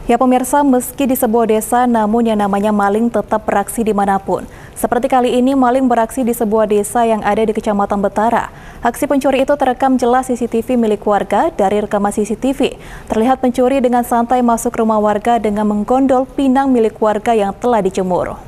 Ya pemirsa, meski di sebuah desa, namun yang namanya maling tetap beraksi dimanapun. Seperti kali ini, maling beraksi di sebuah desa yang ada di Kecamatan Betara. Aksi pencuri itu terekam jelas CCTV milik warga. Dari rekaman CCTV, terlihat pencuri dengan santai masuk rumah warga dengan menggondol pinang milik warga yang telah dijemur.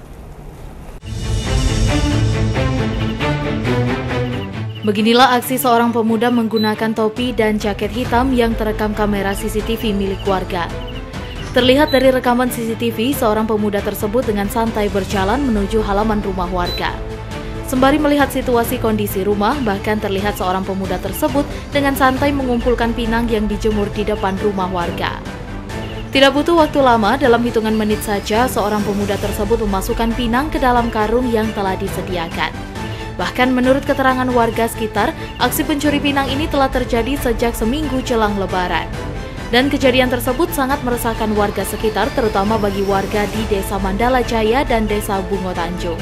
Beginilah aksi seorang pemuda menggunakan topi dan jaket hitam yang terekam kamera CCTV milik warga. Terlihat dari rekaman CCTV, seorang pemuda tersebut dengan santai berjalan menuju halaman rumah warga. Sembari melihat situasi kondisi rumah, bahkan terlihat seorang pemuda tersebut dengan santai mengumpulkan pinang yang dijemur di depan rumah warga. Tidak butuh waktu lama, dalam hitungan menit saja seorang pemuda tersebut memasukkan pinang ke dalam karung yang telah disediakan. Bahkan menurut keterangan warga sekitar, aksi pencuri pinang ini telah terjadi sejak seminggu jelang Lebaran. Dan kejadian tersebut sangat meresahkan warga sekitar, terutama bagi warga di Desa Mandala Jaya dan Desa Bungo Tanjung.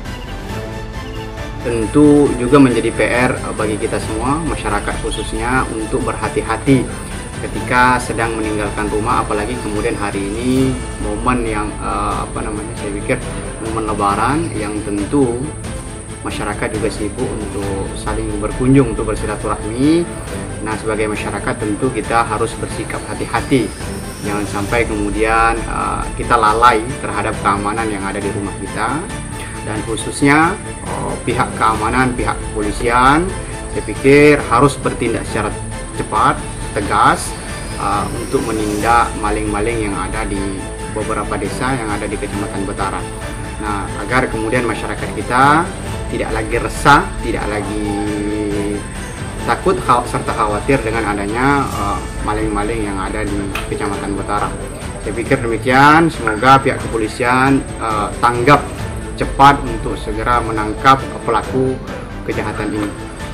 Tentu juga menjadi PR bagi kita semua, masyarakat khususnya, untuk berhati-hati ketika sedang meninggalkan rumah, apalagi kemudian hari ini momen yang saya pikir momen Lebaran yang tentu masyarakat juga sibuk untuk saling berkunjung, untuk bersilaturahmi. Nah, sebagai masyarakat tentu kita harus bersikap hati-hati. Jangan sampai kemudian kita lalai terhadap keamanan yang ada di rumah kita. Dan khususnya pihak keamanan, pihak kepolisian, saya pikir harus bertindak secara cepat, tegas, untuk menindak maling-maling yang ada di beberapa desa yang ada di Kecamatan Betara. Nah, agar kemudian masyarakat kita tidak lagi resah, tidak lagi takut serta khawatir dengan adanya maling-maling yang ada di Kecamatan Betara. Saya pikir demikian, semoga pihak kepolisian tanggap cepat untuk segera menangkap pelaku kejahatan ini.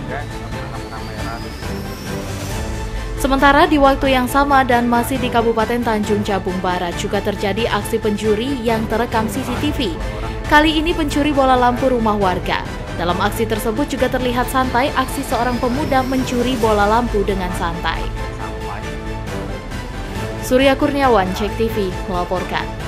Sementara di waktu yang sama dan masih di Kabupaten Tanjung Jabung Barat juga terjadi aksi pencuri yang terekam CCTV. Kali ini pencuri bola lampu rumah warga. Dalam aksi tersebut juga terlihat santai aksi seorang pemuda mencuri bola lampu dengan santai. Surya Kurniawan, CEK TV, melaporkan.